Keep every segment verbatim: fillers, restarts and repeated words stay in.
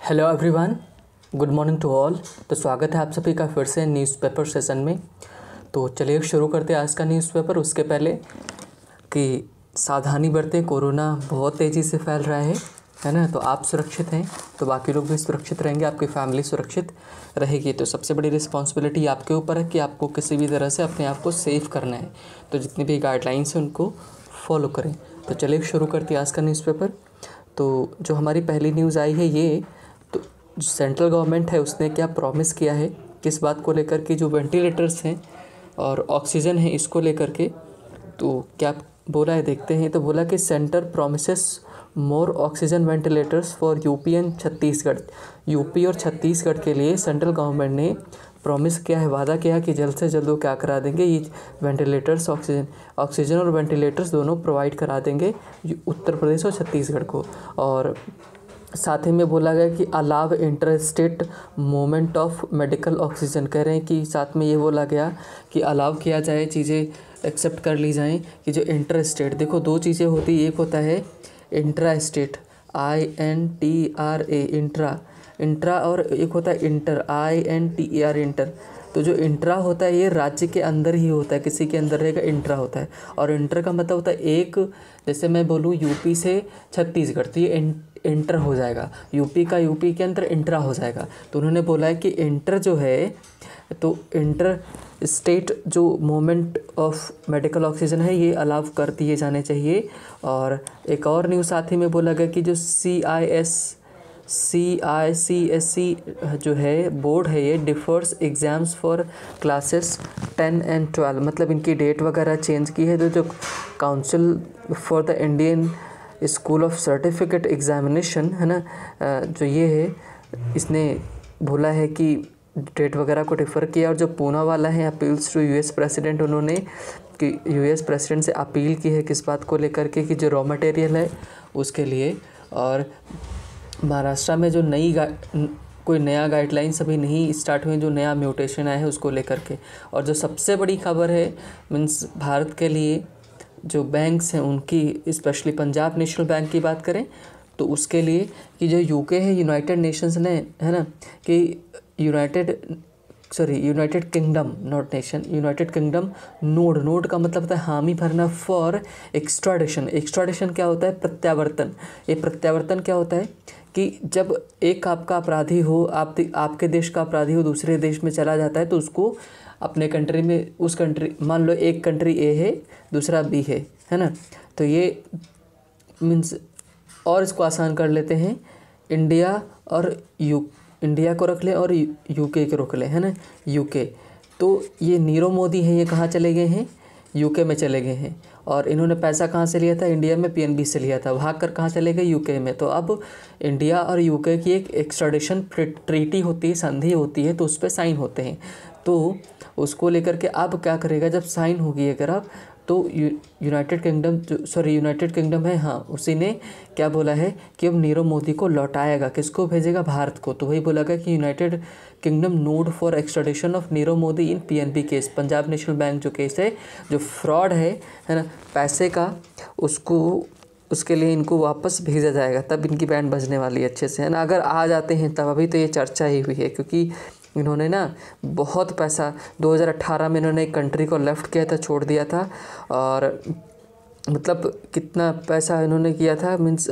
Hello everyone, good morning to all. तो स्वागत है आप सभी का फिर से न्यूज़पेपर सेशन में। तो चलिए शुरू करते हैं आज का न्यूज़पेपर। उसके पहले कि सावधानी बरतें, कोरोना बहुत तेज़ी से फैल रहा है है ना। तो आप सुरक्षित हैं तो बाकी लोग भी सुरक्षित रहेंगे, आपकी फैमिली सुरक्षित रहेगी। तो सबसे बड़ी रिस्पॉन्सिबिलिटी आपके ऊपर है कि आपको किसी भी तरह से अपने आप को सेफ करना है। तो जितनी भी गाइडलाइंस हैं उनको फॉलो करें। तो चलिए शुरू करते हैं आज का न्यूज़पेपर। तो जो हमारी पहली न्यूज़ आई है ये, तो जो सेंट्रल गवर्नमेंट है उसने क्या प्रॉमिस किया है, किस बात को लेकर के, जो वेंटिलेटर्स हैं और ऑक्सीजन है इसको लेकर के, तो क्या बोला है देखते हैं। तो बोला कि centre promises more oxygen ventilators for UP and Chhattisgarh. UP और छत्तीसगढ़ के लिए सेंट्रल गवर्नमेंट ने प्रॉमिस किया है, वादा किया कि जल्द से जल्द वो क्या करा देंगे, ये वेंटिलेटर्स, ऑक्सीजन ऑक्सीजन और वेंटिलेटर्स दोनों प्रोवाइड करा देंगे उत्तर प्रदेश और छत्तीसगढ़ को। और साथ ही में बोला गया कि allow inter state movement of medical oxygen. कह रहे हैं कि साथ में ये बोला गया कि अलाव किया जाए, चीज़ें एक्सेप्ट कर ली जाएं कि जो इंटर स्टेट, देखो दो चीज़ें होती, एक होता है intra state, I N T R A, intra intra और एक होता है inter, I N T A R, inter. तो जो इंट्रा होता है ये राज्य के अंदर ही होता है, किसी के अंदर रहेगा, इंट्रा होता है। और इंटर का मतलब होता है एक, जैसे मैं बोलूँ यूपी से छत्तीसगढ़, तो ये इंटर हो जाएगा, यूपी का यूपी के अंदर इंट्रा हो जाएगा। तो उन्होंने बोला है कि इंटर जो है, तो इंटर स्टेट जो मूवमेंट ऑफ मेडिकल ऑक्सीजन है ये अलाउ कर दिए जाने चाहिए। और एक और न्यूज़ साथ ही में बोला गया कि जो सी I S C I C S C जो है बोर्ड है, ये defers exams for classes ten and twelve, मतलब इनकी डेट वगैरह चेंज की है। तो जो council for the Indian school of certificate examination है ना, जो ये है, इसने बोला है कि डेट वगैरह को डिफ़र किया। और जो पूना वाला है, अपील्स टू यूएस प्रेसिडेंट, उन्होंने कि यूएस प्रेसिडेंट से अपील की है किस बात को लेकर के, कि जो रॉ मटेरियल है उसके लिए। और महाराष्ट्र में जो नई कोई नया गाइडलाइंस अभी नहीं स्टार्ट हुई, जो नया म्यूटेशन आया है उसको लेकर के। और जो सबसे बड़ी खबर है मीन्स भारत के लिए, जो बैंक्स हैं उनकी, स्पेशली पंजाब नेशनल बैंक की बात करें तो उसके लिए, कि जो यूके है, यूनाइटेड नेशंस ने, है ना, कि United sorry United Kingdom, not nation, United Kingdom nod, nod का मतलब होता है हामी भरना, फॉर एक्स्ट्राडिशन। एक्स्ट्राडिशन क्या होता है? प्रत्यावर्तन। ये प्रत्यावर्तन क्या होता है कि जब एक आपका अपराधी हो, आप आपके देश का अपराधी हो, दूसरे देश में चला जाता है, तो उसको अपने कंट्री में, उस कंट्री, मान लो एक कंट्री ए है दूसरा बी है है ना, तो ये मीन्स, और इसको आसान कर लेते हैं, इंडिया और यू इंडिया को रख लें और यूके को रख लें, है ना, यूके। तो ये नीरव मोदी हैं, ये कहाँ चले गए हैं? यूके में चले गए हैं। और इन्होंने पैसा कहाँ से लिया था? इंडिया में पीएनबी से लिया था, भाग कर कहाँ चले गए? यूके में। तो अब इंडिया और यूके की एक एक्स्ट्राडिशन ट्रीटी होती है, संधि होती है, तो उस पर साइन होते हैं। तो उसको लेकर के अब क्या करेगा, जब साइन होगी अगर अब, तो यूनाइटेड किंगडम जो सॉरी यूनाइटेड किंगडम है, हाँ, उसी ने क्या बोला है कि अब नीरव मोदी को लौटाएगा, किसको भेजेगा? भारत को। तो वही बोला गया कि United Kingdom nod for extradition of Nirav Modi in PNB case, Punjab National Bank जो केस है, जो फ्रॉड है है ना पैसे का, उसको उसके लिए इनको वापस भेजा जाएगा, तब इनकी बैंड बजने वाली है अच्छे से, है ना। अगर आ जाते हैं तब, अभी तो ये चर्चा ही हुई है, क्योंकि इन्होंने ना बहुत पैसा, दो हज़ार अठारह में इन्होंने एक कंट्री को लेफ़्ट किया था, छोड़ दिया था। और मतलब कितना पैसा इन्होंने किया था, मीन्स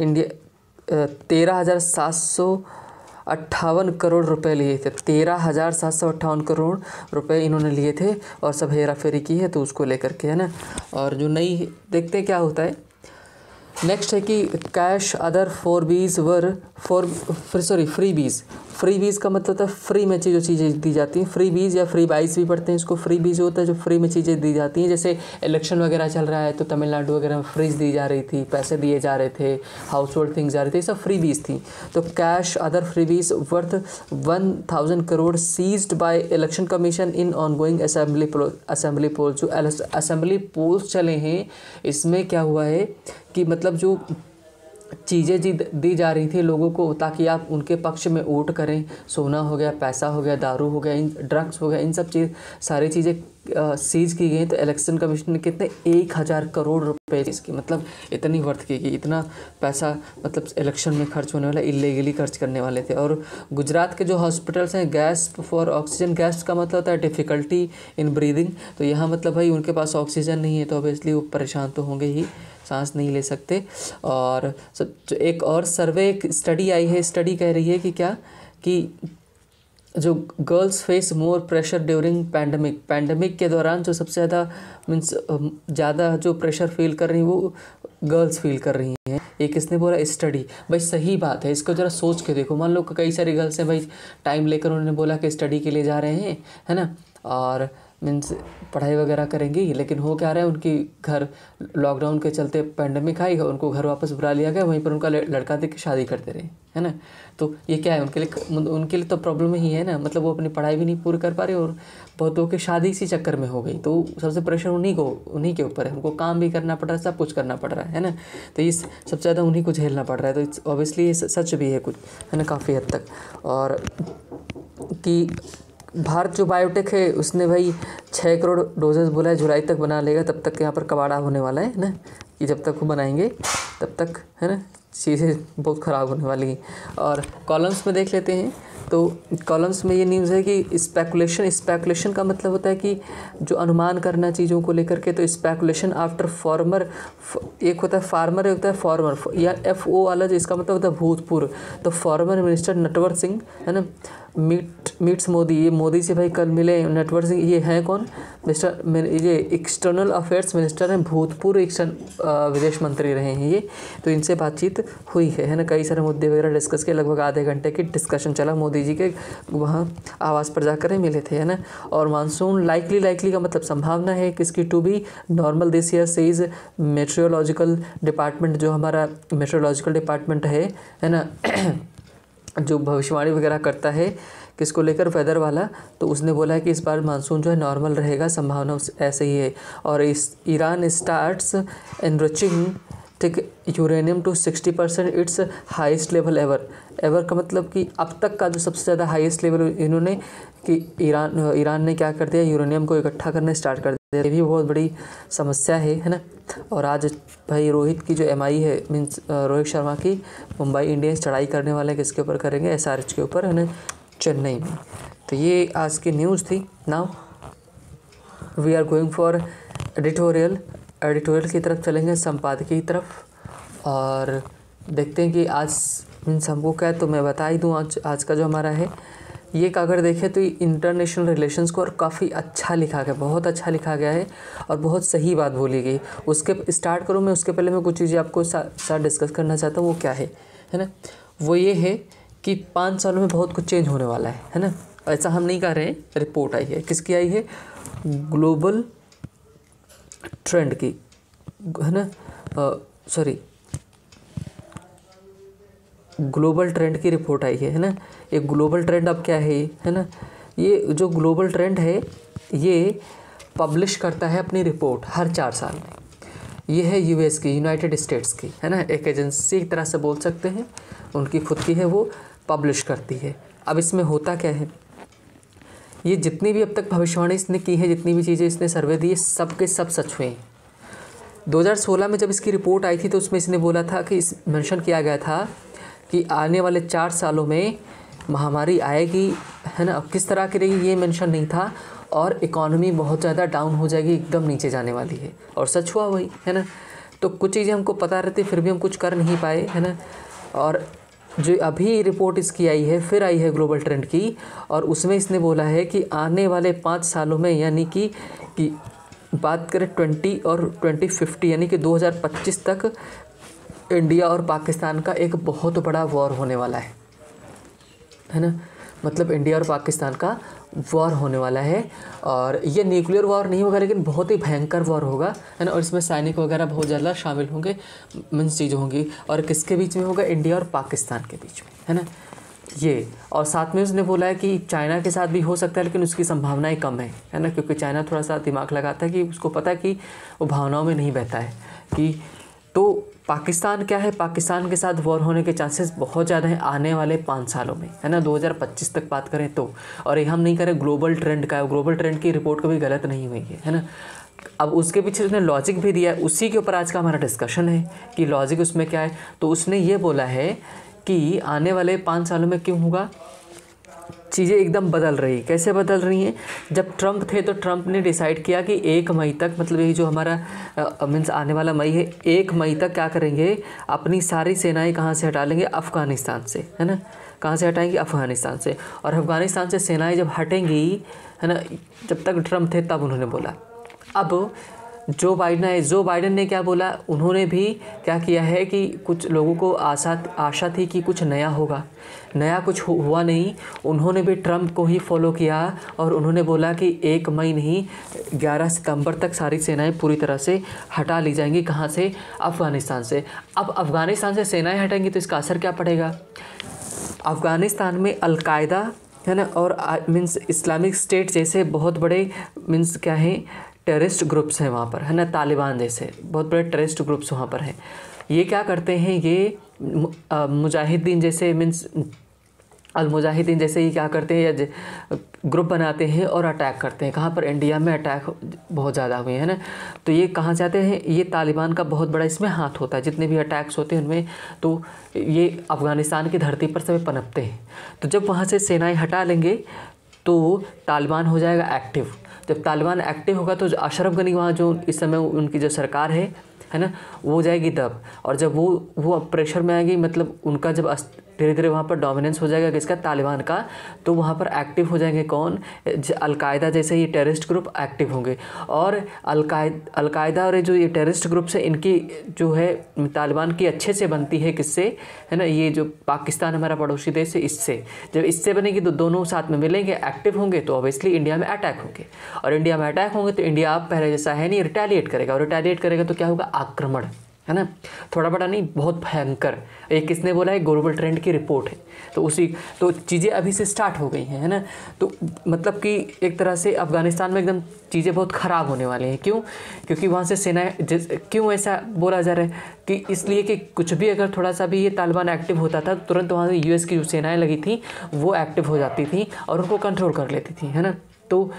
इंडिया तेरह हज़ार सात सौ अट्ठावन करोड़ रुपए लिए थे, तेरह हज़ार सात सौ अट्ठावन करोड़ रुपए इन्होंने लिए थे, और सब हेरा फेरी की है, तो उसको लेकर के, है ना। और जो नई, देखते हैं क्या होता है। नेक्स्ट है कि cash other for bees were for sorry freebies. Freebies का मतलब होता है फ्री में जो चीज़ें दी जाती हैं, फ्री बीज या फ्री बाइज भी पढ़ते हैं इसको। फ्री बीज होता है जो फ्री में चीज़ें दी जाती हैं, जैसे इलेक्शन वगैरह चल रहा है तो तमिलनाडु वगैरह में फ्रीज दी जा रही थी, पैसे दिए जा रहे थे, हाउस होल्ड थिंग्स जा रहे थे, सब फ्री बीज थी। तो cash other freebies worth one thousand crore seized by election commission in ongoing assembly assembly polls. जो असेंबली पोल्स चले हैं इसमें क्या हुआ है कि मतलब जो चीज़ें जी दी जा रही थी लोगों को ताकि आप उनके पक्ष में वोट करें। सोना हो गया, पैसा हो गया, दारू हो गया, इन ड्रग्स हो गया, इन सब चीज़ सारी चीज़ें सीज की गई। तो इलेक्शन कमीशन ने कितने एक हज़ार करोड़ रुपए इसकी मतलब इतनी वर्थ की गई, इतना पैसा मतलब इलेक्शन में खर्च होने वाला इलीगली खर्च करने वाले थे। और गुजरात के जो हॉस्पिटल्स हैं, गैस फॉर ऑक्सीजन, गैस का मतलब होता है डिफ़िकल्टी इन ब्रीदिंग। तो यहाँ मतलब भाई उनके पास ऑक्सीजन नहीं है तो ऑब्वियसली वो परेशान तो होंगे ही, सांस नहीं ले सकते। और सब एक और सर्वे, एक स्टडी आई है, स्टडी कह रही है कि क्या कि जो girls face more pressure during pandemic, pandemic के दौरान जो सबसे ज़्यादा मीन्स ज़्यादा जो प्रेशर फील कर रही हैं वो गर्ल्स फील कर रही हैं। एक किसने बोला, स्टडी। भाई सही बात है, इसको ज़रा सोच के देखो। मान लो कई सारी गर्ल्स हैं भाई, टाइम लेकर उन्होंने बोला कि स्टडी के लिए जा रहे हैं, है ना, और मीन्स पढ़ाई वगैरह करेंगी, लेकिन हो क्या रहा है, उनकी घर लॉकडाउन के चलते पैंडमिक आई, उनको घर वापस बुला लिया गया, वहीं पर उनका लड़का देख के शादी करते रहे, है ना। तो ये क्या है उनके लिए, उनके लिए तो प्रॉब्लम ही है ना, मतलब वो अपनी पढ़ाई भी नहीं पूरी कर पा रहे और बहुतों की शादी इसी चक्कर में हो गई। तो सबसे प्रेशर उन्हीं को उन्हीं के ऊपर है, उनको काम भी करना पड़ रहा है, सब कुछ करना पड़ रहा है, है ना। तो ये सबसे ज़्यादा उन्हीं को झेलना पड़ रहा है। तो ऑब्वियसली ये सच भी है कुछ, है ना, काफ़ी हद तक। और कि भारत जो बायोटेक है उसने भाई छः करोड़ डोजेस बोला है जुलाई तक बना लेगा, तब तक यहाँ पर कबाड़ा होने वाला है ना, कि जब तक वो बनाएंगे तब तक, है ना, चीज़ें बहुत ख़राब होने वाली हैं। और कॉलम्स में देख लेते हैं, तो कॉलम्स में ये न्यूज़ है कि स्पेकुलेशन, स्पेकुलेशन का मतलब होता है कि जो अनुमान करना चीज़ों को लेकर के। तो स्पेकुलेशन आफ्टर फॉर्मर, एक होता है फार्मर, एक होता है फॉर्मर, या एफ ओ वाला, जो इसका मतलब होता है भूतपूर्व। तो फॉर्मर मिनिस्टर नटवर सिंह, है ना, मीट मीट्स मोदी, ये मोदी से भाई कल मिले नटवर सिंह। ये हैं कौन, मिस्टर ये एक्सटर्नल अफेयर्स मिनिस्टर हैं, भूतपूर्व एक्सटर्न विदेश मंत्री रहे हैं ये। तो इनसे बातचीत हुई है, है ना, कई सारे मुद्दे वगैरह डिस्कस किए, लगभग आधे घंटे की डिस्कशन चला। मोदी जी के वहाँ आवास पर जाकर मिले थे, है ना। और मानसून लाइकली, लाइकली का मतलब संभावना है किसकी, to be normal this year says metrological department, जो हमारा मेट्रोलॉजिकल डिपार्टमेंट है है ना, जो भविष्यवाणी वगैरह करता है किसको लेकर, वेदर वाला। तो उसने बोला है कि इस बार मानसून जो है नॉर्मल रहेगा, संभावना ऐसे ही है। और इस ईरान स्टार्ट्स एनरिचिंग ठीक uranium to sixty percent its highest level ever. Ever का मतलब कि अब तक का जो सबसे ज़्यादा हाईएस्ट लेवल इन्होंने, कि ईरान ईरान ने क्या कर दिया, यूरेनियम को इकट्ठा करने स्टार्ट कर दिया। ये भी बहुत बड़ी समस्या है, है ना। और आज भाई रोहित की जो एम आई है, मीन्स रोहित शर्मा की, मुंबई इंडियंस चढ़ाई करने वाले किसके ऊपर करेंगे, एस आर एच के ऊपर, है ना, चेन्नई में। तो ये आज की न्यूज़ थी। Now we are going for editorial editorial की तरफ चलेंगे, संपादकीय की तरफ, और देखते हैं कि आज मीन्स हमको क्या। तो मैं बता ही दूँ आज आज का जो हमारा है ये, अगर देखें तो इंटरनेशनल रिलेशंस को और काफ़ी अच्छा लिखा गया, बहुत अच्छा लिखा गया है और बहुत सही बात बोली गई। उसके स्टार्ट करूँ मैं, उसके पहले मैं कुछ चीज़ें आपको साथ डिस्कस करना चाहता हूँ। वो क्या है है ना, वो ये है कि पाँच सालों में बहुत कुछ चेंज होने वाला है, है ना। ऐसा हम नहीं कह रहे हैं, रिपोर्ट आई है, किसकी आई है, ग्लोबल ट्रेंड की, है ना, सॉरी ग्लोबल ट्रेंड की रिपोर्ट आई है, है ना। एक ग्लोबल ट्रेंड अब क्या है, है ना, ये जो ग्लोबल ट्रेंड है ये पब्लिश करता है अपनी रिपोर्ट हर चार साल में। ये है यूएस की, यूनाइटेड स्टेट्स की, है ना, एक एजेंसी की तरह से बोल सकते हैं, उनकी खुद की है, वो पब्लिश करती है। अब इसमें होता क्या है, ये जितनी भी अब तक भविष्यवाणी इसने की है, जितनी भी चीज़ें इसने सर्वे दी है, सब के सब सच हुए हैं। दो हज़ार सोलह में जब इसकी रिपोर्ट आई थी तो उसमें इसने बोला था कि इस मेंशन किया गया था कि आने वाले चार सालों में महामारी आएगी, है ना। अब किस तरह की रहेगी ये मेंशन नहीं था, और इकॉनमी बहुत ज़्यादा डाउन हो जाएगी, एकदम नीचे जाने वाली है, और सच हुआ वही, है ना। तो कुछ चीज़ें हमको पता रहती फिर भी हम कुछ कर नहीं पाए, है ना। और जो अभी रिपोर्ट इसकी आई है, फिर आई है ग्लोबल ट्रेंड की, और उसमें इसने बोला है कि आने वाले पाँच सालों में, यानी कि कि बात करें ट्वेंटी और ट्वेंटी फिफ्टी यानी कि दो हज़ार पच्चीस तक इंडिया और पाकिस्तान का एक बहुत बड़ा वॉर होने वाला है, है ना। मतलब इंडिया और पाकिस्तान का वॉर होने वाला है, और ये न्यूक्लियर वॉर नहीं होगा लेकिन बहुत ही भयंकर वॉर होगा, है ना। और इसमें सैनिक वगैरह बहुत ज़्यादा शामिल होंगे, मीन्स चीज़ें होंगी, और किसके बीच में होगा, इंडिया और पाकिस्तान के बीच में, है ना ये। और साथ में उसने बोला है कि चाइना के साथ भी हो सकता है, लेकिन उसकी संभावनाएं कम है, है ना, क्योंकि चाइना थोड़ा सा दिमाग लगाता है कि उसको पता है कि वो भावनाओं में नहीं बहता है, कि तो पाकिस्तान क्या है, पाकिस्तान के साथ वॉर होने के चांसेस बहुत ज़्यादा हैं आने वाले पाँच सालों में, है ना, दो हज़ार पच्चीस तक बात करें तो। और ये हम नहीं करें ग्लोबल ट्रेंड का, ग्लोबल ट्रेंड की रिपोर्ट कभी गलत नहीं हुई है, है ना। अब उसके पीछे उसने लॉजिक भी दिया है, उसी के ऊपर आज का हमारा डिस्कशन है कि लॉजिक उसमें क्या है। तो उसने ये बोला है कि आने वाले पाँच सालों में क्यों होगा, चीज़ें एकदम बदल रही। कैसे बदल रही हैं, जब ट्रम्प थे तो ट्रम्प ने डिसाइड किया कि एक मई तक, मतलब ये जो हमारा मीन्स आने वाला मई है, एक मई तक क्या करेंगे, अपनी सारी सेनाएं कहाँ से हटा लेंगे, अफ़गानिस्तान से, है ना। कहाँ से हटाएंगे, अफ़गानिस्तान से। और अफ़गानिस्तान से सेनाएं जब हटेंगी, है ना, जब तक ट्रम्प थे तब उन्होंने बोला। अब जो बाइडन है, जो बाइडन ने क्या बोला, उन्होंने भी क्या किया है कि कुछ लोगों को आशा आशा थी कि कुछ नया होगा, नया कुछ हुआ नहीं। उन्होंने भी ट्रम्प को ही फॉलो किया और उन्होंने बोला कि एक मई नहीं, ग्यारह सितंबर तक सारी सेनाएं पूरी तरह से हटा ली जाएंगी। कहाँ से, अफ़गानिस्तान से। अब अफ़गानिस्तान से सेनाएं हटेंगी तो इसका असर क्या पड़ेगा, अफ़गानिस्तान में अलकायदा, है ना, और मीन्स इस्लामिक स्टेट जैसे बहुत बड़े मीन्स क्या है, टेररिस्ट ग्रुप्स हैं वहाँ पर, है ना, तालिबान जैसे बहुत बड़े टेररिस्ट ग्रुप्स वहाँ पर हैं। ये क्या करते हैं, ये मुजाहिदीन जैसे मीन्स अल मुजाहिदीन जैसे ही क्या करते हैं, या ग्रुप बनाते हैं और अटैक करते हैं। कहाँ पर, इंडिया में अटैक बहुत ज़्यादा हुए हैं ना। तो ये कहाँ से आते हैं, ये तालिबान का बहुत बड़ा इसमें हाथ होता है। जितने भी अटैक्स होते हैं उनमें, तो ये अफ़गानिस्तान की धरती पर सभी पनपते हैं। तो जब वहाँ से सेनाएं हटा लेंगे तो तालिबान हो जाएगा एक्टिव। जब तालिबान एक्टिव होगा तो अशरफ गनी वहाँ जो इस समय उनकी जो सरकार है है ना, वो हो जाएगी दब। और जब वो वो प्रेशर में आएगी, मतलब उनका जब धीरे धीरे वहाँ पर डोमिनेंस हो जाएगा किसका, तालिबान का, तो वहाँ पर एक्टिव हो जाएंगे कौन, अलकायदा जैसे ये टेररिस्ट ग्रुप एक्टिव होंगे। और अलकायदा अलकायदा और जो ये टेररिस्ट ग्रुप्स है, इनकी जो है तालिबान की अच्छे से बनती है किससे, है ना, ये जो पाकिस्तान हमारा पड़ोसी देश है इससे। जब इससे बनेगी तो दोनों साथ में मिलेंगे, एक्टिव होंगे, तो ऑब्वियसली इंडिया में अटैक होंगे। और इंडिया में अटैक होंगे तो इंडिया अब पहले जैसा है नहीं, रिटेलिएट करेगा। और रिटेलिएट करेगा तो क्या होगा, आक्रमण, है ना, थोड़ा बड़ा नहीं, बहुत भयंकर। एक किसने बोला है, ग्लोबल ट्रेंड की रिपोर्ट है। तो उसी तो चीज़ें अभी से स्टार्ट हो गई हैं, है ना। तो मतलब कि एक तरह से अफ़गानिस्तान में एकदम चीज़ें बहुत ख़राब होने वाली हैं। क्यों, क्योंकि वहाँ से सेनाएं, क्यों ऐसा बोला जा रहा है कि इसलिए कि कुछ भी अगर थोड़ा सा भी ये तालिबान एक्टिव होता था, तुरंत वहाँ से यूएस की जो सेनाएँ लगी थी वो एक्टिव हो जाती थी और उनको कंट्रोल कर लेती थी, है ना। तो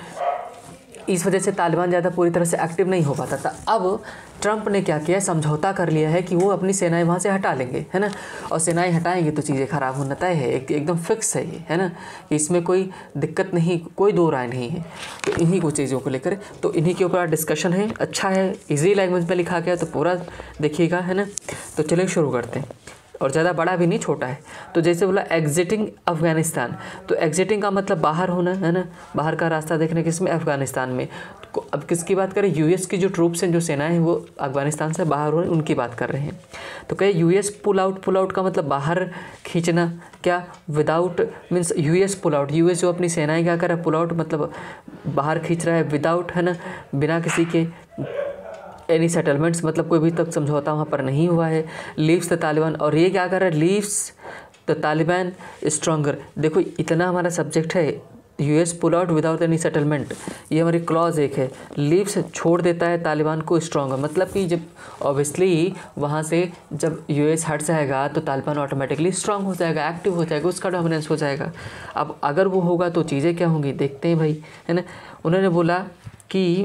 इस वजह से तालिबान ज़्यादा पूरी तरह से एक्टिव नहीं हो पाता था। अब ट्रम्प ने क्या किया, समझौता कर लिया है कि वो अपनी सेनाएं वहाँ से हटा लेंगे, है ना। और सेनाएं हटाएंगे तो चीज़ें ख़राब होना तय है, एक एकदम फिक्स है ये, है ना। इसमें कोई दिक्कत नहीं, कोई दो राय नहीं है। तो इन्हीं को चीज़ों को लेकर तो इन्हीं के ऊपर डिस्कशन है। अच्छा है, ईजी लैंग्वेज में लिखा गया, तो पूरा देखिएगा, है ना। तो चलिए शुरू करते हैं। और ज़्यादा बड़ा भी नहीं, छोटा है। तो जैसे बोला एग्जिटिंग अफ़गानिस्तान, तो एग्जिटिंग का मतलब बाहर होना, है ना, बाहर का रास्ता देखने, किसमें, अफ़गानिस्तान में। तो अब किसकी बात करें, यूएस की जो ट्रूप्स हैं, जो सेनाएं हैं, वो अफ़गानिस्तान से बाहर हो रही, उनकी बात कर रहे हैं। तो कहे US pull out, pull out का मतलब बाहर खींचना, क्या, without means US pull out, US जो अपनी सेनाएं क्या कर रहा है, पुल आउट मतलब बाहर खींच रहा है, विदाउट, है ना, बिना किसी के एनी सेटलमेंट्स, मतलब कोई भी तक समझौता वहाँ पर नहीं हुआ है। लीव्स द तालिबान, और ये क्या कर रहा है, लीव्स द तालिबान स्ट्रॉन्गर। देखो इतना हमारा सब्जेक्ट है, US pull out without any settlement, ये हमारी क्लॉज एक है। लीव्स छोड़ देता है तालिबान को स्ट्रॉन्गर, मतलब कि जब ऑब्वियसली वहाँ से जब यूएस हट जाएगा तो तालिबान ऑटोमेटिकली स्ट्रांग हो जाएगा, एक्टिव हो जाएगा, उसका डोमिनेंस हो जाएगा। अब अगर वो होगा तो चीज़ें क्या होंगी, देखते हैं भाई, है ना। उन्होंने बोला कि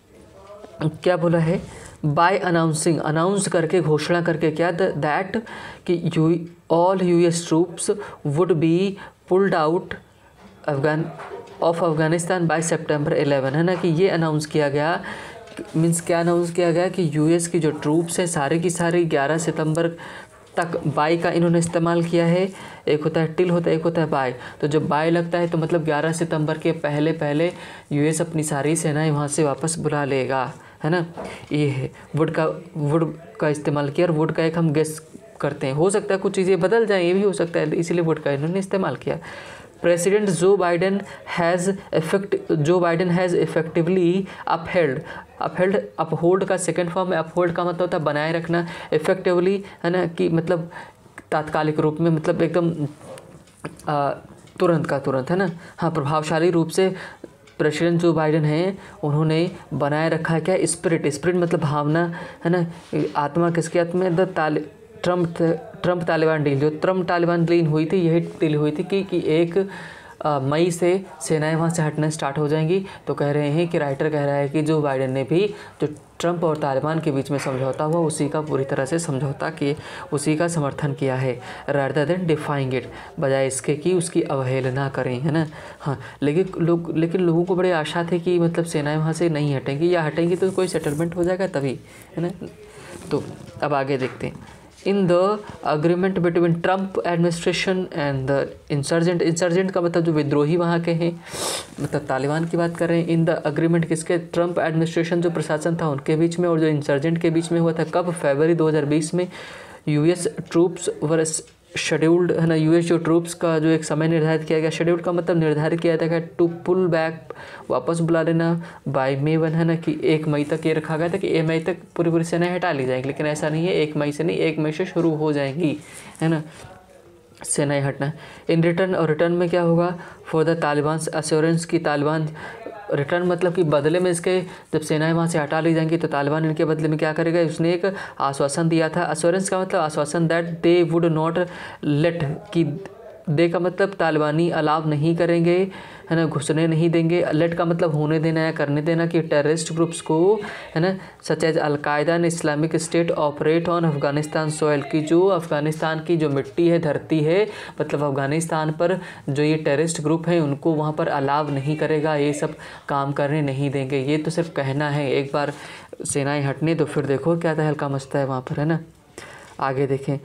क्या बोला है, बाय अनाउंसिंग, अनाउंस करके, घोषणा करके, क्या, दैट कि you all US troops would be pulled out Afghan of Afghanistan by September eleven, है ना। कि ये अनाउंस किया गया, मीन्स क्या अनाउंस किया गया कि यूएस की जो ट्रूप्स है सारे की सारी ग्यारह सितंबर तक, बाय का इन्होंने इस्तेमाल किया है। एक होता है टिल, होता है, एक होता है बाय। तो जब बाय लगता है तो मतलब ग्यारह सितंबर के पहले पहले यूएस अपनी सारी सेनाएं वहाँ से वापस बुला लेगा, है ना। ये है वुड का, वुड का इस्तेमाल किया। और वुड का एक हम गेस करते हैं, हो सकता है कुछ चीज़ें बदल जाएं, ये भी हो सकता है, इसीलिए वुड का इन्होंने इस्तेमाल किया। President Joe Biden has effect Joe Biden has effectively upheld, upheld uphold का सेकेंड फॉर्म है। अपहोल्ड का मतलब होता है बनाए रखना, इफेक्टिवली, है ना, कि मतलब तात्कालिक रूप में, मतलब एकदम तुरंत का तुरंत, है ना। हाँ, प्रभावशाली रूप से प्रेसिडेंट जो बाइडेन हैं उन्होंने बनाए रखा है क्या, स्पिरिट। स्पिरिट मतलब भावना है ना, आत्मा। किसकी आत्मा? द ताल ट्रम्प ट्रम्प तालिबान डील। जो ट्रम्प तालिबान डील हुई थी, यही डील हुई थी कि, कि एक मई से सेनाएं वहाँ से हटना स्टार्ट हो जाएंगी। तो कह रहे हैं कि राइटर कह रहा है कि जो बाइडेन ने भी जो ट्रम्प और तालिबान के बीच में समझौता हुआ उसी का पूरी तरह से समझौता किए, उसी का समर्थन किया है, रादर देन डिफाइंग इट, बजाय इसके कि उसकी अवहेलना करें, है ना। हाँ, लेकिन लोग लेकिन लोगों को बड़ी आशा थी कि मतलब सेनाएं वहाँ से नहीं हटेंगी, या हटेंगी तो कोई सेटलमेंट हो जाएगा तभी, है ना। तो अब आगे देखते हैं। In the agreement between Trump administration and the insurgent. Insurgent का मतलब जो विद्रोही वहाँ के हैं, मतलब तालिबान की बात कर रहे हैं। इन द अग्रीमेंट किसके? ट्रम्प एडमिनिस्ट्रेशन जो प्रशासन था उनके बीच में और जो इंसर्जेंट के बीच में हुआ था। कब? फरवरी दो हज़ार बीस में। यूएस ट्रूप्स वर शेड्यूल्ड, है ना। यूएस जो ट्रूप्स का जो एक समय निर्धारित किया गया, शेड्यूल्ड का मतलब निर्धारित किया था टू पुल बैक, वापस बुला लेना, बाई मे वन, है ना, कि एक मई तक ये रखा गया था कि एक मई तक पूरी पूरी सेनाएं हटा ली जाएंगी। लेकिन ऐसा नहीं है, एक मई से नहीं, एक मई से शुरू हो जाएंगी, है ना, सेनाएं हटना। इन रिटर्न, और रिटर्न में क्या होगा? फॉर द तालिबान अश्योरेंस की तालिबान, रिटर्न मतलब कि बदले में इसके, जब सेनाएं वहाँ से हटा ली जाएंगी तो तालिबान इनके बदले में क्या करेगा? उसने एक आश्वासन दिया था। अश्योरेंस का मतलब आश्वासन, that they would not let, कि दे का मतलब तालिबानी अलाव नहीं करेंगे, है ना, घुसने नहीं देंगे। लेट का मतलब होने देना या करने देना, कि टेररिस्ट ग्रुप्स को, है ना, such as al Qaeda and Islamic State operate on Afghanistan soil, की जो अफगानिस्तान की जो मिट्टी है, धरती है, मतलब अफगानिस्तान पर जो ये टेररिस्ट ग्रुप है उनको वहाँ पर अलाव नहीं करेगा, ये सब काम करने नहीं देंगे। ये तो सिर्फ कहना है, एक बार सेनाएं हटने तो फिर देखो क्या तहलका मचता है वहाँ पर, है ना। आगे देखें।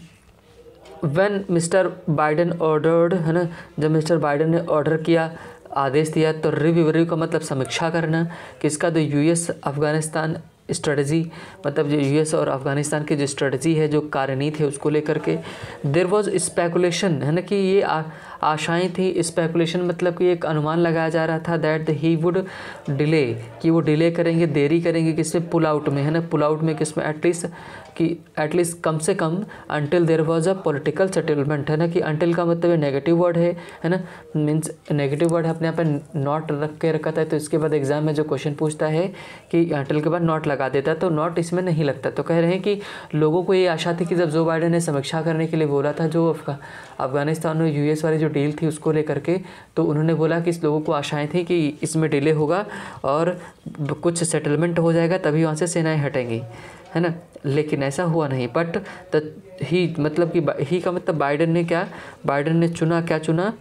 व्हेन मिस्टर बाइडेन ऑर्डर्ड, है ना, जब मिस्टर बाइडेन ने ऑर्डर किया, आदेश दिया, तो रिव्यू रिव्यू का मतलब समीक्षा करना, किसका? तो यूएस अफगानिस्तान स्ट्रेटजी, मतलब जो यूएस और अफगानिस्तान की जो स्ट्रेटजी है, जो कार्यनीति है, उसको लेकर के। देयर वाज स्पेकुलेशन, है ना, कि ये आ, आशाएं थी। स्पेकुलेशन मतलब कि एक अनुमान लगाया जा रहा था, दैट ही वुड डिले, कि वो डिले करेंगे, देरी करेंगे, किसमें? पुल आउट में, है ना। पुल आउट में किसमें? एटलीस्ट, कि एटलीस्ट कम से कम until there was a political settlement, है ना, कि अंटिल का मतलब नेगेटिव वर्ड है, है ना, मीन्स नेगेटिव वर्ड है, अपने यहाँ पर नॉट रख के रखा था। तो इसके बाद एग्जाम में जो क्वेश्चन पूछता है कि अंटिल के बाद नॉट लगा देता, तो नॉट इसमें नहीं लगता। तो कह रहे हैं कि लोगों को ये आशा थी कि जब जो बाइडेन ने समीक्षा करने के लिए बोला था, जो अफगानिस्तान और यूएस वाली जो डील थी उसको लेकर के, तो उन्होंने बोला कि इस लोगों को आशाएं थी कि इसमें डिले होगा और कुछ सेटलमेंट हो जाएगा, तभी वहाँ से सेनाएं हटेंगी, है ना। लेकिन ऐसा हुआ नहीं। बट द ही, मतलब कि ही का मतलब बाइडेन ने क्या, बाइडेन ने चुना, क्या चुना?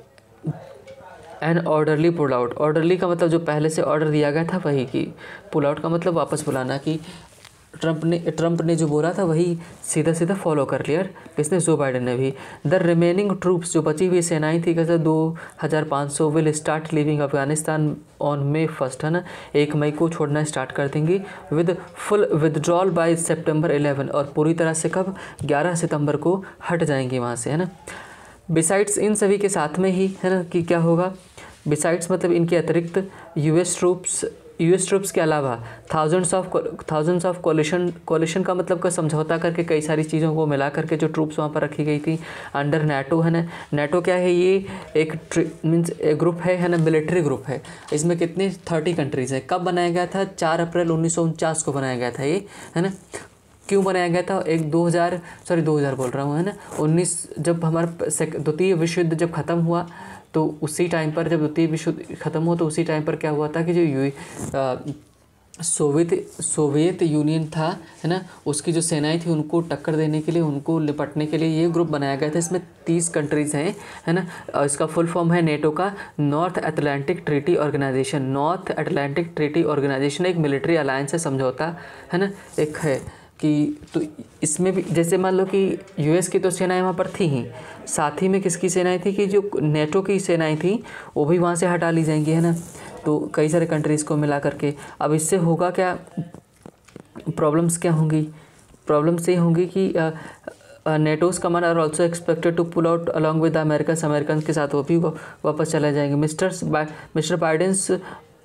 An orderly pull out. Orderly का मतलब जो पहले से ऑर्डर दिया गया था वही, की पुल आउट का मतलब वापस बुलाना, कि ट्रम्प ने ट्रम्प ने जो बोला था वही सीधा सीधा फॉलो कर लिया, किसने? जो बाइडेन ने भी। द रिमेनिंग ट्रूप्स, जो बची हुई सेनाएं थी, कैसे? दो हज़ार पाँच सौ will start living Afghanistan on May first, है ना, एक मई को छोड़ना स्टार्ट कर देंगी, with full withdrawal by September eleven, और पूरी तरह से कब? ग्यारह सितंबर को हट जाएंगी वहाँ से, है ना। बिसाइड्स, इन सभी के साथ में ही, है ना, कि क्या होगा? बिसाइड्स मतलब इनके अतिरिक्त यूएस ट्रूप्स, यूएस ट्रूप्स के अलावा thousands of thousands of coalition, coalition का मतलब का समझौता करके कई सारी चीज़ों को मिला करके जो ट्रूप्स वहाँ पर रखी गई थी अंडर नेटो, है ना। नेटो क्या है? ये एक मीन्स एक ग्रुप है, है ना, मिलिट्री ग्रुप है। इसमें कितने थर्टी कंट्रीज़ हैं। कब बनाया गया था? चार अप्रैल उन्नीस सौ उनचास को बनाया गया था ये, है ना। क्यों बनाया गया था? एक दो हज़ार सॉरी दो हज़ार बोल रहा हूँ, है ना, उन्नीस, जब हमारा द्वितीय विश्व युद्ध जब ख़त्म हुआ, तो उसी टाइम पर, जब द्वितीय विश्व युद्ध खत्म हुआ, तो उसी टाइम पर क्या हुआ था कि जो यू सोवियत सोवियत यूनियन था, है ना, उसकी जो सेनाएं थी उनको टक्कर देने के लिए, उनको निपटने के लिए ये ग्रुप बनाया गया था। इसमें तीस कंट्रीज़ हैं, है ना। और इसका फुल फॉर्म है नेटो का North Atlantic Treaty Organization. North Atlantic Treaty Organization एक मिलिट्री अलायंस है, समझौता, है ना, एक है कि, तो इसमें भी जैसे मान लो कि यूएस की तो सेनाएं वहाँ पर थी ही, साथ ही में किसकी सेनाएं थी कि जो नेटो की सेनाएं थी वो भी वहाँ से हटा ली जाएंगी, है ना। तो कई सारे कंट्रीज़ को मिला करके अब इससे होगा क्या? प्रॉब्लम्स क्या होंगी? प्रॉब्लम्स ये होंगी कि NATO's command are also expected to pull out along with American American के साथ वो भी वापस चले जाएंगे। Mister mister Biden's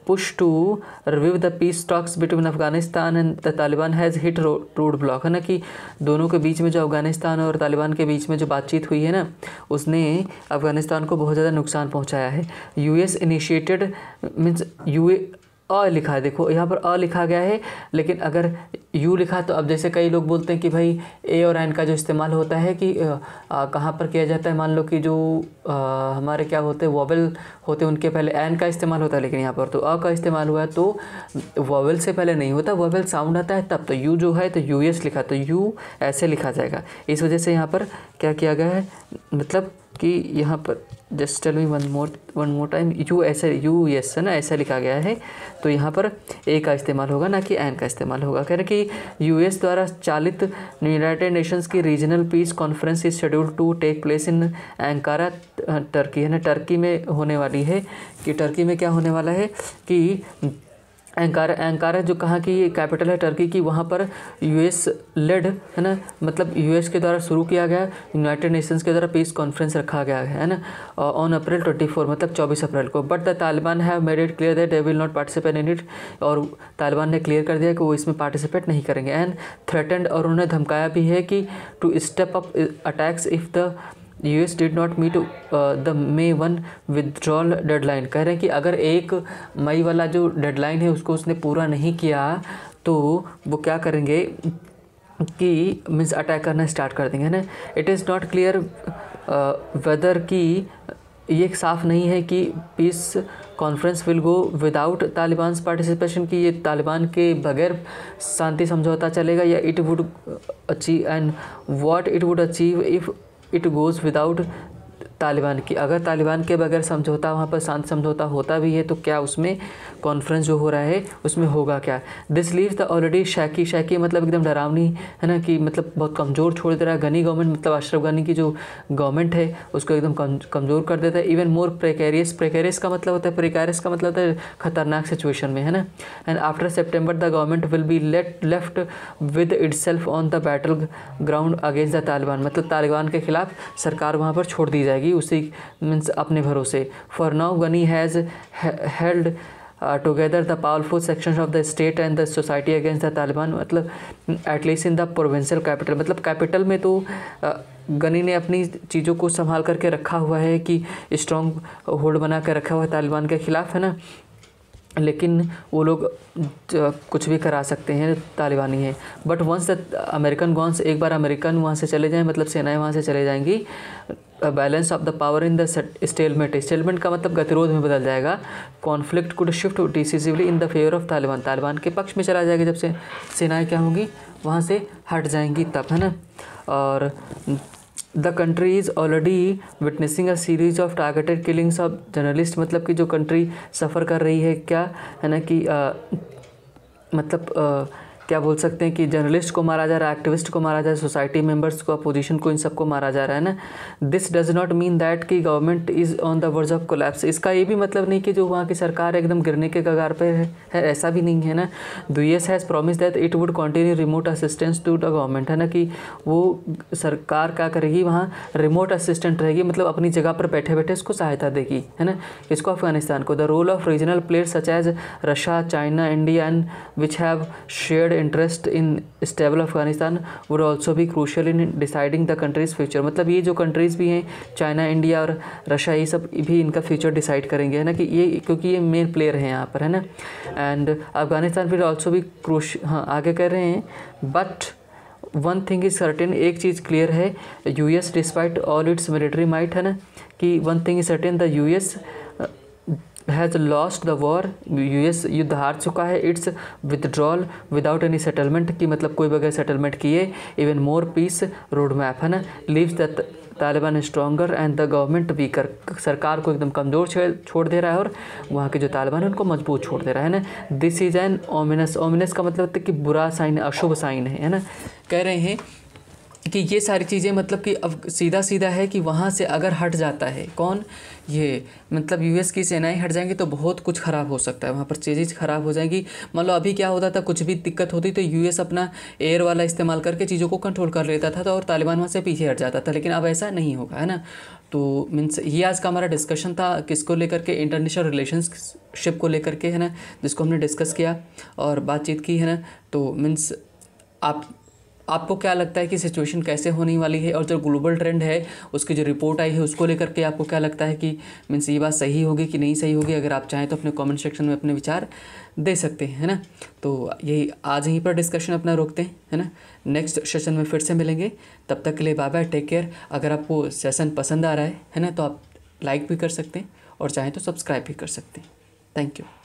push to review the peace talks between Afghanistan and the Taliban has hit road block, है ना कि दोनों के बीच में जो अफगानिस्तान और तालिबान के बीच में जो बातचीत हुई है ना, उसने अफगानिस्तान को बहुत ज़्यादा नुकसान पहुंचाया है। US initiated means you a लिखा है, देखो यहाँ पर अ लिखा गया है, लेकिन अगर यू लिखा तो अब जैसे कई लोग बोलते हैं कि भाई ए और एन का जो इस्तेमाल होता है कि कहाँ पर किया जाता है, मान लो कि जो आ, हमारे क्या होते हैं वॉवेल होते हैं उनके पहले एन का इस्तेमाल होता है, लेकिन यहाँ पर तो अ का इस्तेमाल हुआ है, तो वॉवेल से पहले नहीं होता, वॉवेल साउंड आता है तब, तो यू जो है तो यू एस लिखा, तो यू ऐसे लिखा जाएगा। इस वजह से यहाँ पर क्या किया गया है, मतलब कि यहाँ पर just tell me one more one more time, you ऐसे यू एस है ना ऐसा लिखा गया है, तो यहाँ पर ए का इस्तेमाल होगा ना कि एन का इस्तेमाल होगा। कह रहे कि यूएस द्वारा चालित यूनाइटेड नेशंस की regional peace conference is scheduled to take place in Ankara Turkey, है ना टर्की में होने वाली है, कि टर्की में क्या होने वाला है कि एंकारा एंकारा जो कहाँ की कैपिटल है टर्की की, वहाँ पर यूएस लेड है ना, मतलब यूएस के द्वारा शुरू किया गया यूनाइटेड नेशंस के द्वारा पीस कॉन्फ्रेंस रखा गया है ना ऑन अप्रैल ट्वेंटी फोर, मतलब चौबीस अप्रैल को। But the Taliban have made it clear that they will not participate in it, और तालिबान ने क्लियर कर दिया कि वो इसमें पार्टिसिपेट नहीं करेंगे। एंड थ्रेटेंड, और उन्होंने धमकाया भी है कि to step up attacks if the U S did not meet the May one withdrawal deadline. कह रहे हैं कि अगर एक मई वाला जो डेडलाइन है उसको उसने पूरा नहीं किया तो वो क्या करेंगे कि मीन्स अटैक करना स्टार्ट कर देंगे, है ना। It is not clear whether कि ये साफ नहीं है कि peace conference will go without Taliban participation, की ये तालिबान के बगैर शांति समझौता चलेगा, या it would achieve and what it would achieve if it goes without Taliban की। अगर तालिबान के बगैर समझौता वहाँ पर शांत समझौता होता भी है तो क्या उसमें कॉन्फ्रेंस जो हो रहा है उसमें होगा क्या। This leaves the already shaky, shaky मतलब एकदम डरावनी, है ना, कि मतलब बहुत कमज़ोर छोड़ दे रहा है। गनी गवर्नमेंट मतलब अशरफ गनी की जो गवर्नमेंट है उसको एकदम कमज़ोर कर देता है। इवन मोर प्रेकेरियस, प्रेकेरियस का मतलब होता है प्रिकारियस का मतलब होता है खतरनाक सिचुएशन में, है ना। And after September the government will be let left with itself on the battle ground against the Taliban, मतलब तालिबान के खिलाफ सरकार वहाँ पर छोड़ दी जाएगी उसी मीन्स अपने भरोसे। For now Ghani has held together the powerful sections of the state and the society against the Taliban, मतलब at least in the provincial capital, मतलब कैपिटल में तो uh, गनी ने अपनी चीज़ों को संभाल करके रखा हुआ है कि स्ट्रॉन्ग होल्ड बना कर रखा हुआ है तालिबान के ख़िलाफ़, है ना, लेकिन वो लोग कुछ भी करा सकते हैं, तालिबानी है। But once the American gone's, एक बार अमेरिकन वहाँ से चले जाएं, मतलब सेनाएं वहाँ से चले जाएंगी, balance of the power in the stalemate, stalemate का मतलब गतिरोध में बदल जाएगा। Conflict could shift decisively in the favour of Taliban, Taliban के पक्ष में चला जाएगा जब से सेनाएं क्या होंगी वहाँ से हट जाएंगी तब, है ना। और the country is already witnessing a series of targeted killings of journalist, मतलब कि जो कंट्री सफ़र कर रही है क्या, है ना, कि आ, मतलब आ, क्या बोल सकते हैं कि जर्नलिस्ट को मारा जा रहा है, एक्टिविस्ट को मारा जा रहा है, सोसाइटी मेंबर्स को, अपोजिशन को, इन सबको मारा जा रहा है ना। This does not mean that कि government is on the verge of collapse, इसका ये भी मतलब नहीं कि जो वहाँ की सरकार एकदम गिरने के कगार पर है, है ऐसा भी नहीं है ना। The US has promise that it would continue remote assistance to the government, है ना, कि वो सरकार क्या करेगी वहाँ रिमोट असिस्टेंट रहेगी, मतलब अपनी जगह पर बैठे बैठे उसको सहायता देगी, है ना, इसको अफगानिस्तान को। The role of regional players such as Russia, China, India and which have shared interest in stable Afghanistan would also भी crucial in deciding the country's future, मतलब ये जो कंट्रीज़ भी हैं चाइना, इंडिया और रशिया, ये सब भी इनका फ्यूचर डिसाइड करेंगे, है ना, कि ये क्योंकि ये मेन प्लेयर हैं यहाँ पर, है ना। एंड अफगानिस्तान विल ऑल्सो भी क्रूश हाँ आगे कह रहे हैं, but one thing is certain, एक चीज़ क्लियर है, US despite all its military might, है ना, कि one thing is certain, the US has lost the war, US युद्ध हार चुका है। Its withdrawal without any settlement, की मतलब कोई बगैर सेटलमेंट किए, even more peace road map, है ना, leaves the Taliban stronger and the government weaker, सरकार को एकदम कमज़ोर छोड़ दे रहा है और वहाँ के जो तालिबान है उनको मजबूत छोड़ दे रहा है ना। This is an ominous, ominous का मतलब होता है कि बुरा साइन है, अशुभ साइन है, है ना। कह रहे हैं कि ये सारी चीज़ें मतलब कि अब सीधा सीधा है कि वहाँ से अगर हट जाता है कौन, ये मतलब यूएस की सेनाएं हट जाएंगी तो बहुत कुछ ख़राब हो सकता है, वहाँ पर चीज़ें ख़राब हो जाएंगी। मान लो अभी क्या होता था, कुछ भी दिक्कत होती तो यूएस अपना एयर वाला इस्तेमाल करके चीज़ों को कंट्रोल कर लेता था, तो और तालिबान वहाँ से पीछे हट जाता था, लेकिन अब ऐसा नहीं होगा, है ना। तो मीन्स ये आज का हमारा डिस्कशन था, किसको लेकर के, इंटरनेशनल रिलेशनशिप को लेकर के, है ना, जिसको हमने डिस्कस किया और बातचीत की, है ना। तो मीन्स आप आपको क्या लगता है कि सिचुएशन कैसे होने वाली है, और जो ग्लोबल ट्रेंड है उसकी जो रिपोर्ट आई है उसको लेकर के आपको क्या लगता है कि मीन्स ये बात सही होगी कि नहीं सही होगी। अगर आप चाहें तो अपने कमेंट सेक्शन में अपने विचार दे सकते हैं, है ना। तो यही आज यहीं पर डिस्कशन अपना रोकते हैं, है ना। नेक्स्ट सेशन में फिर से मिलेंगे, तब तक के लिए बाय बाय, टेक केयर। अगर आपको सेशन पसंद आ रहा है है ना, तो आप लाइक भी कर सकते हैं और चाहें तो सब्सक्राइब भी कर सकते हैं। Thank you.